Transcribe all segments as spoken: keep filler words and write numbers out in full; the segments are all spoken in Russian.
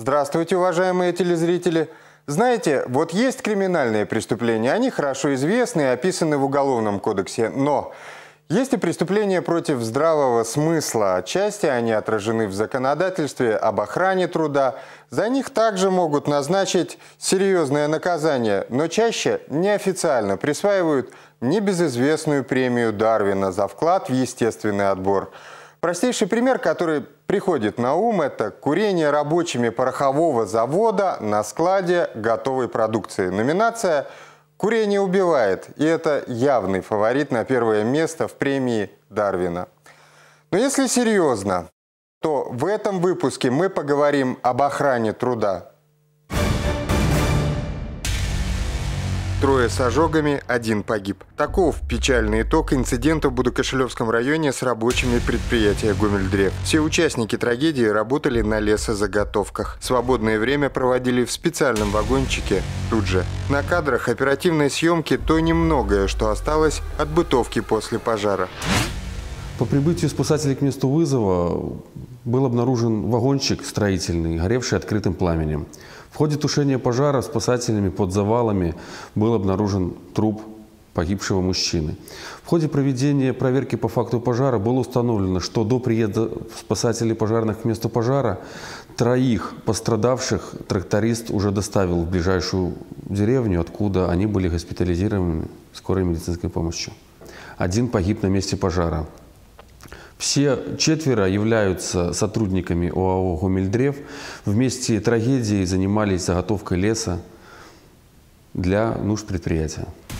Здравствуйте, уважаемые телезрители! Знаете, вот есть криминальные преступления, они хорошо известны и описаны в Уголовном кодексе, но есть и преступления против здравого смысла. Отчасти они отражены в законодательстве об охране труда. За них также могут назначить серьезное наказание, но чаще неофициально присваивают небезызвестную премию Дарвина за вклад в естественный отбор. Простейший пример, который приходит на ум, это курение рабочими порохового завода на складе готовой продукции. Номинация «Курение убивает», и это явный фаворит на первое место в премии Дарвина. Но если серьезно, то в этом выпуске мы поговорим об охране труда. Трое с ожогами, один погиб. Таков печальный итог инцидента в Будокошелевском районе с рабочими предприятия «Гомельдрев». Все участники трагедии работали на лесозаготовках. Свободное время проводили в специальном вагончике тут же. На кадрах оперативной съемки то немногое, что осталось от бытовки после пожара. По прибытию спасателей к месту вызова был обнаружен вагончик строительный, горевший открытым пламенем. В ходе тушения пожара спасателями под завалами был обнаружен труп погибшего мужчины. В ходе проведения проверки по факту пожара было установлено, что до приезда спасателей пожарных к месту пожара троих пострадавших тракторист уже доставил в ближайшую деревню, откуда они были госпитализированы скорой медицинской помощью. Один погиб на месте пожара. Все четверо являются сотрудниками ОАО «Гомельдрев». В месте трагедии занимались заготовкой леса для нужд предприятия.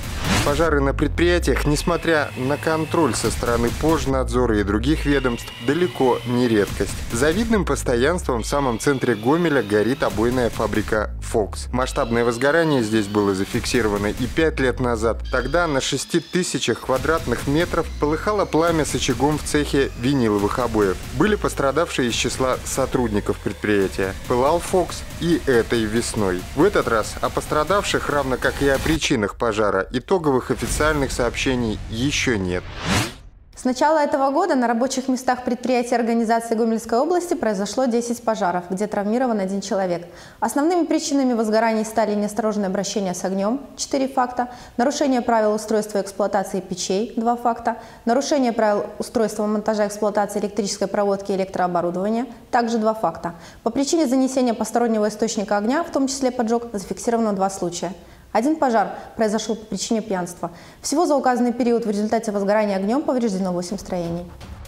Пожары на предприятиях, несмотря на контроль со стороны Пожнадзора и других ведомств, далеко не редкость. За видным постоянством в самом центре Гомеля горит обойная фабрика «Фокс». Масштабное возгорание здесь было зафиксировано и пять лет назад. Тогда на шести тысячах квадратных метров полыхало пламя с очагом в цехе виниловых обоев. Были пострадавшие из числа сотрудников предприятия. Пылал «Фокс» и этой весной. В этот раз о пострадавших, равно как и о причинах пожара, итоговых официальных сообщений еще нет. С начала этого года на рабочих местах предприятий организации Гомельской области произошло десять пожаров, где травмирован один человек. Основными причинами возгораний стали неосторожное обращение с огнем – четыре факта, нарушение правил устройства и эксплуатации печей – два факта, нарушение правил устройства монтажа и эксплуатации электрической проводки и электрооборудования – также два факта. По причине занесения постороннего источника огня, в том числе поджог, зафиксировано два случая. Один пожар произошел по причине пьянства. Всего за указанный период в результате возгорания огнем повреждено восемь строений.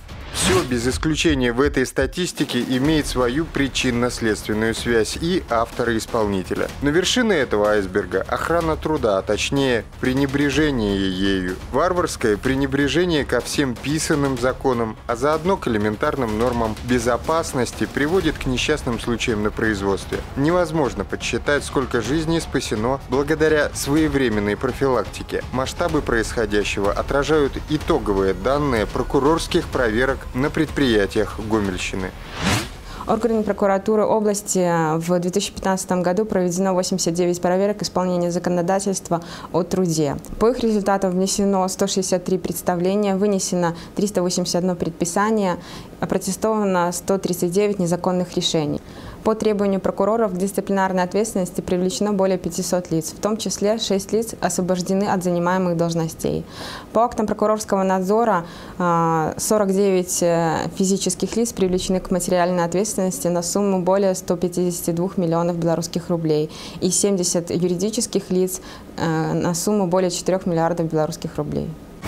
Все без исключения в этой статистике имеет свою причинно-следственную связь и автора исполнителя. Но вершина этого айсберга – охрана труда, а точнее пренебрежение ею. Варварское пренебрежение ко всем писанным законам, а заодно к элементарным нормам безопасности приводит к несчастным случаям на производстве. Невозможно подсчитать, сколько жизней спасено благодаря своевременной профилактике. Масштабы происходящего отражают итоговые данные прокурорских проверок на предприятиях Гомельщины. Органами прокуратуры области в две тысячи пятнадцатом году проведено восемьдесят девять проверок исполнения законодательства о труде. По их результатам внесено сто шестьдесят три представления, вынесено триста восемьдесят одно предписание, опротестовано сто тридцать девять незаконных решений. По требованию прокуроров к дисциплинарной ответственности привлечено более пятисот лиц, в том числе шесть лиц освобождены от занимаемых должностей. По актам прокурорского надзора сорок девять физических лиц привлечены к материальной ответственности на сумму более ста пятидесяти двух миллионов белорусских рублей и семьдесят юридических лиц на сумму более четырёх миллиардов белорусских рублей.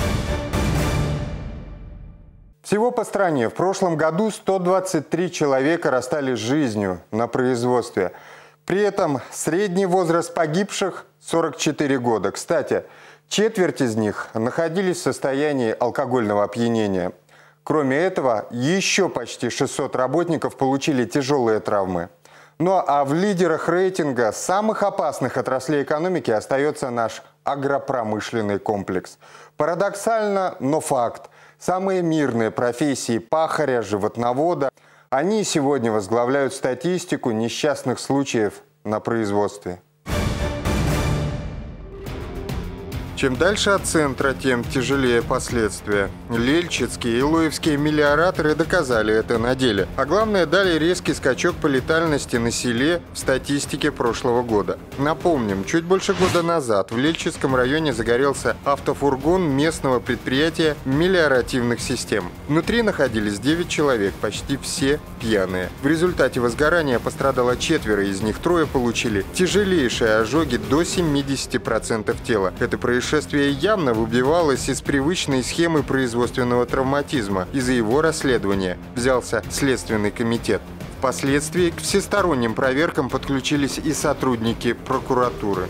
Всего по стране в прошлом году сто двадцать три человека расстались с жизнью на производстве. При этом средний возраст погибших – сорок четыре года. Кстати, четверть из них находились в состоянии алкогольного опьянения. Кроме этого, еще почти шестьсот работников получили тяжелые травмы. Ну а в лидерах рейтинга самых опасных отраслей экономики остается наш агропромышленный комплекс. Парадоксально, но факт. Самые мирные профессии пахаря, животновода, они сегодня возглавляют статистику несчастных случаев на производстве. Чем дальше от центра, тем тяжелее последствия. Лельчицкие и лоевские мелиораторы доказали это на деле. А главное, дали резкий скачок по летальности на селе в статистике прошлого года. Напомним, чуть больше года назад в Лельчицком районе загорелся автофургон местного предприятия мелиоративных систем. Внутри находились девять человек, почти все пьяные. В результате возгорания пострадало четверо, из них трое получили тяжелейшие ожоги до семидесяти процентов тела. Это происшествие явно выбивалось из привычной схемы производственного травматизма. И за его расследование взялся Следственный комитет. Впоследствии к всесторонним проверкам подключились и сотрудники прокуратуры.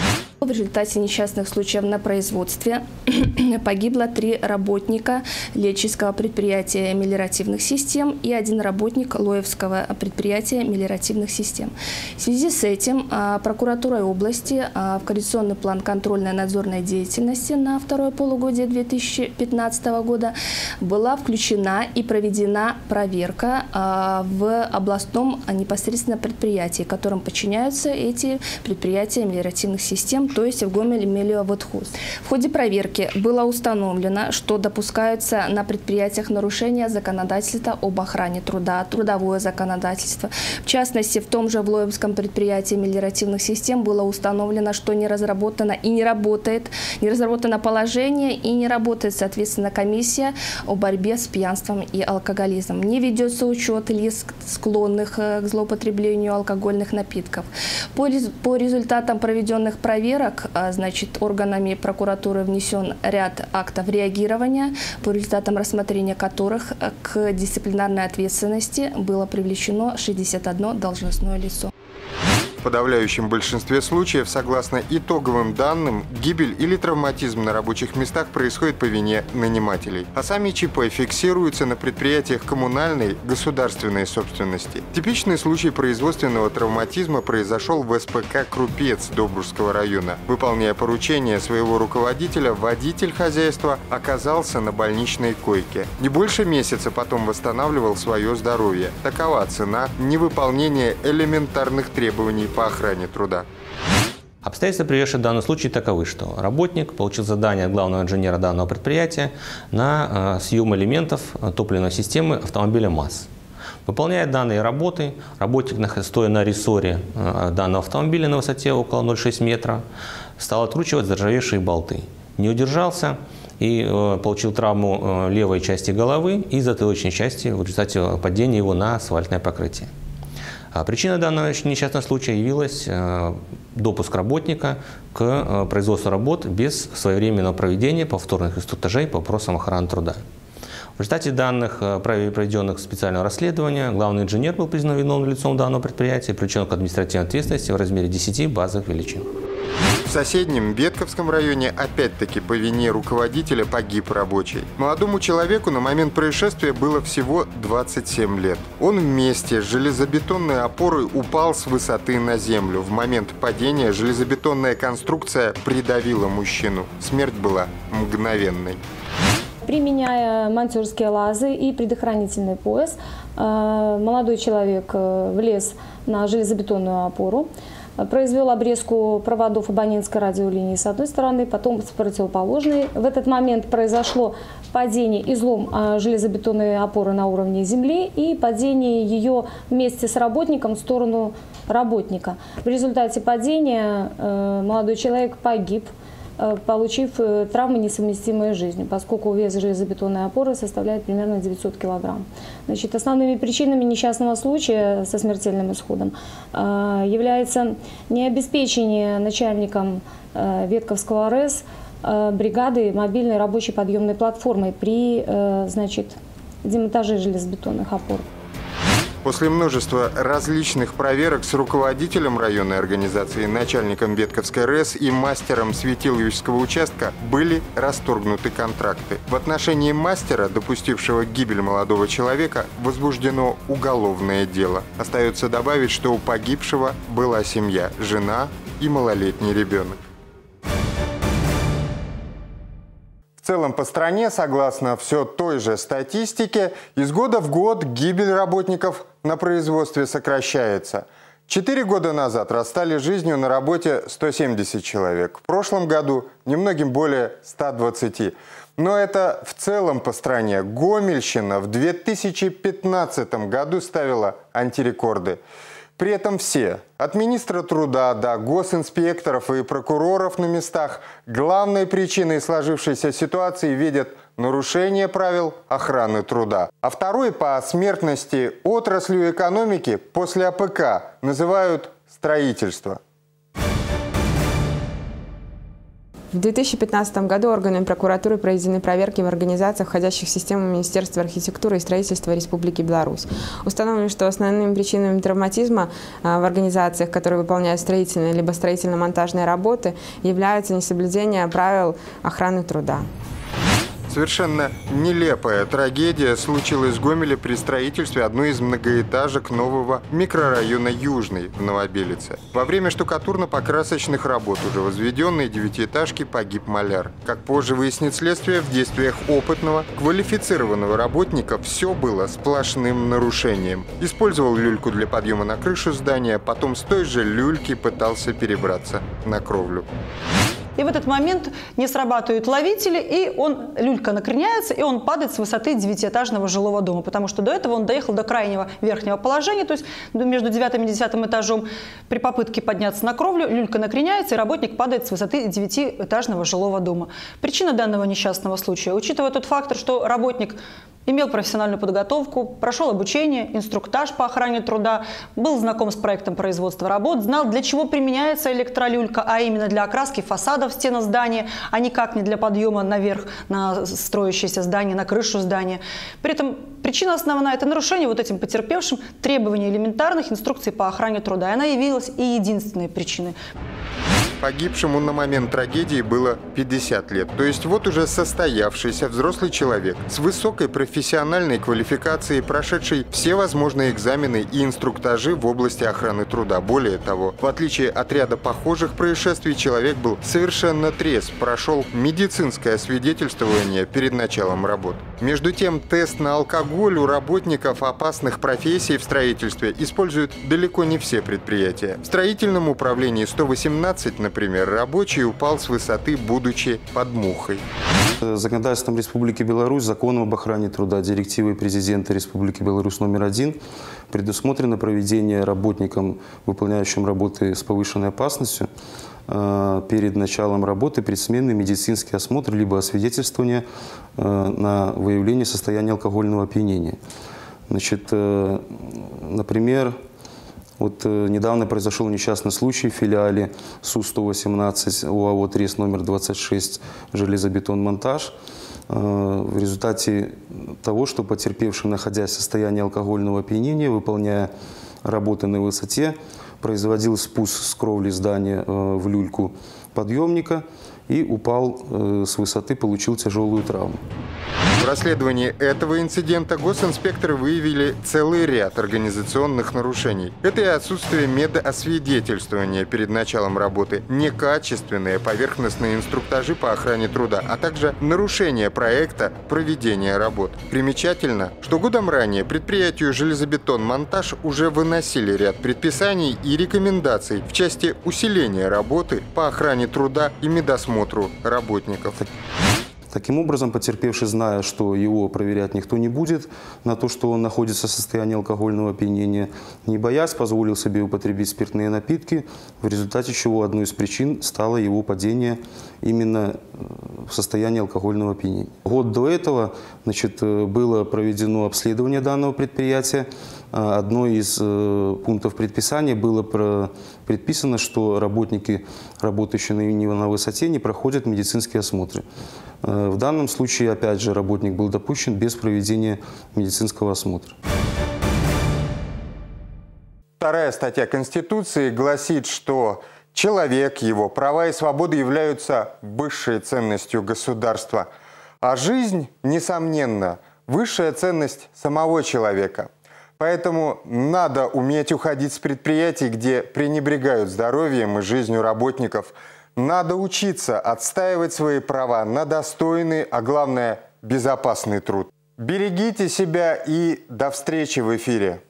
В результате несчастных случаев на производстве погибло три работника Лельчицкого предприятия мелиоративных систем и один работник Лоевского предприятия мелиоративных систем. В связи с этим прокуратурой области в коррекционный план контрольно-надзорной деятельности на второе полугодие две тысячи пятнадцатого года была включена и проведена проверка в областном непосредственно предприятии, которым подчиняются эти предприятия мелиоративных систем, то есть в Гомель-Мелиоводхоз. В ходе проверки было установлено, что допускаются на предприятиях нарушения законодательства об охране труда, трудовое законодательство. В частности, в том же в Лоевском предприятии мелиоративных систем было установлено, что не разработано и не работает, не разработано положение и не работает, соответственно, комиссия о борьбе с пьянством и алкоголизмом. Не ведется учет лиц, склонных к злоупотреблению алкогольных напитков. По, по результатам проведенных проверок, значит, органами прокуратуры внесен ряд актов реагирования, по результатам рассмотрения которых к дисциплинарной ответственности было привлечено шестьдесят одно должностное лицо. В подавляющем большинстве случаев, согласно итоговым данным, гибель или травматизм на рабочих местах происходит по вине нанимателей. А сами ЧП фиксируются на предприятиях коммунальной, государственной собственности. Типичный случай производственного травматизма произошел в СПК «Крупец» Добружского района. Выполняя поручение своего руководителя, водитель хозяйства оказался на больничной койке. Не больше месяца потом восстанавливал свое здоровье. Такова цена невыполнения элементарных требований по охране труда. Обстоятельства, приведшие в данный случай, таковы, что работник получил задание от главного инженера данного предприятия на съем элементов топливной системы автомобиля МАЗ. Выполняя данные работы, работник, стоя на рессоре данного автомобиля на высоте около ноль целых шесть десятых метра, стал откручивать заржавевшие болты. Не удержался и получил травму левой части головы и затылочной части в результате падения его на асфальтное покрытие. Причиной данного несчастного случая явилась допуск работника к производству работ без своевременного проведения повторных инструктажей по вопросам охраны труда. В результате данных проведенных специального расследования главный инженер был признан виновным лицом данного предприятия и привлечен к административной ответственности в размере десяти базовых величин. В соседнем Ветковском районе опять-таки по вине руководителя погиб рабочий. Молодому человеку на момент происшествия было всего двадцать семь лет. Он вместе с железобетонной опорой упал с высоты на землю. В момент падения железобетонная конструкция придавила мужчину. Смерть была мгновенной. Применяя монтёрские лазы и предохранительный пояс, молодой человек влез на железобетонную опору, произвел обрезку проводов абонентской радиолинии с одной стороны, потом с противоположной. В этот момент произошло падение, излом железобетонной опоры на уровне земли и падение ее вместе с работником в сторону работника. В результате падения молодой человек погиб, получив травмы, несовместимые с жизнью, поскольку вес железобетонной опоры составляет примерно девятьсот килограмм. Значит, основными причинами несчастного случая со смертельным исходом является необеспечение начальником Ветковского РЭС бригады мобильной рабочей подъемной платформы при, значит, демонтаже железобетонных опор. После множества различных проверок с руководителем районной организации, начальником Ветковской РЭС и мастером Светиловичского участка были расторгнуты контракты. В отношении мастера, допустившего гибель молодого человека, возбуждено уголовное дело. Остается добавить, что у погибшего была семья, жена и малолетний ребенок. В целом по стране, согласно все той же статистике, из года в год гибель работников на производстве сокращается. Четыре года назад расстали жизнью на работе сто семьдесят человек. В прошлом году немногим более ста двадцати. Но это в целом по стране. Гомельщина в две тысячи пятнадцатом году ставила антирекорды. При этом все, от министра труда до госинспекторов и прокуроров на местах, главной причиной сложившейся ситуации видят нарушение правил охраны труда. А второй по смертности отраслью экономики после АПК называют строительство. В две тысячи пятнадцатом году органами прокуратуры проведены проверки в организациях, входящих в систему Министерства архитектуры и строительства Республики Беларусь. Установлено, что основными причинами травматизма в организациях, которые выполняют строительные либо строительно-монтажные работы, являются несоблюдение правил охраны труда. Совершенно нелепая трагедия случилась в Гомеле при строительстве одной из многоэтажек нового микрорайона Южный в Новобелице. Во время штукатурно-покрасочных работ уже возведенной девятиэтажки погиб маляр. Как позже выяснит следствие, в действиях опытного, квалифицированного работника все было сплошным нарушением. Использовал люльку для подъема на крышу здания, потом с той же люльки пытался перебраться на кровлю. И в этот момент не срабатывают ловители, и он, люлька накреняется, и он падает с высоты девятиэтажного жилого дома, потому что до этого он доехал до крайнего верхнего положения, то есть между девятым и десятым этажом. При попытке подняться на кровлю люлька накреняется, и работник падает с высоты девятиэтажного жилого дома. Причина данного несчастного случая, учитывая тот фактор, что работник имел профессиональную подготовку, прошел обучение, инструктаж по охране труда, был знаком с проектом производства работ, знал, для чего применяется электролюлька, а именно для окраски фасадов стен здания, а никак не для подъема наверх на строящееся здание, на крышу здания. При этом причина основная – это нарушение вот этим потерпевшим требований элементарных инструкций по охране труда. И она явилась и единственной причиной. Погибшему на момент трагедии было пятьдесят лет. То есть вот уже состоявшийся взрослый человек с высокой профессиональной квалификацией, прошедший все возможные экзамены и инструктажи в области охраны труда. Более того, в отличие от ряда похожих происшествий, человек был совершенно трезв, прошел медицинское освидетельствование перед началом работ. Между тем, тест на алкоголь у работников опасных профессий в строительстве используют далеко не все предприятия. В строительном управлении сто восемнадцать, например, рабочий упал с высоты, будучи под мухой. Законодательством Республики Беларусь, законом об охране труда, директивой президента Республики Беларусь номер один предусмотрено проведение работникам, выполняющим работы с повышенной опасностью, перед началом работы предсменный медицинский осмотр либо освидетельствование на выявление состояния алкогольного опьянения. Значит, например, вот э, недавно произошел несчастный случай в филиале Су сто восемнадцать ОАО ТРЕС номер двадцать шесть «Железобетонмонтаж». Э, в результате того, что потерпевший, находясь в состоянии алкогольного опьянения, выполняя работы на высоте, производил спуск с кровли здания э, в люльку подъемника и упал э, с высоты, получил тяжелую травму. В расследовании этого инцидента госинспекторы выявили целый ряд организационных нарушений. Это и отсутствие медосвидетельствования перед началом работы, некачественные поверхностные инструктажи по охране труда, а также нарушение проекта проведения работ. Примечательно, что годом ранее предприятию «Железобетонмонтаж» уже выносили ряд предписаний и рекомендаций в части усиления работы по охране труда и медосмотру работников. Таким образом, потерпевший, зная, что его проверять никто не будет, на то, что он находится в состоянии алкогольного опьянения, не боясь, позволил себе употребить спиртные напитки, в результате чего одной из причин стало его падение именно в состоянии алкогольного опьянения. Год до этого, значит, было проведено обследование данного предприятия. Одной из пунктов предписания было предписано, что работники, работающие на высоте, не проходят медицинские осмотры. В данном случае, опять же, работник был допущен без проведения медицинского осмотра. Вторая статья Конституции гласит, что человек, его права и свободы являются высшей ценностью государства, а жизнь, несомненно, высшая ценность самого человека. Поэтому надо уметь уходить с предприятий, где пренебрегают здоровьем и жизнью работников. Надо учиться отстаивать свои права на достойный, а главное, безопасный труд. Берегите себя и до встречи в эфире.